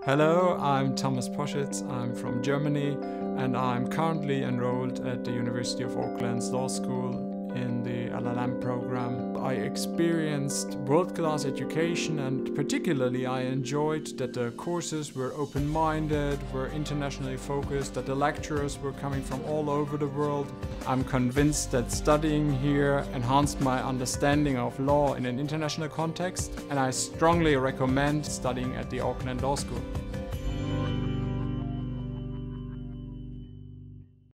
Hello, I'm Thomas Poschitz. I'm from Germany and I'm currently enrolled at the University of Auckland's Law School in the LLM program. I experienced world-class education, and particularly I enjoyed that the courses were open-minded, were internationally focused, that the lecturers were coming from all over the world. I'm convinced that studying here enhanced my understanding of law in an international context, and I strongly recommend studying at the Auckland Law School.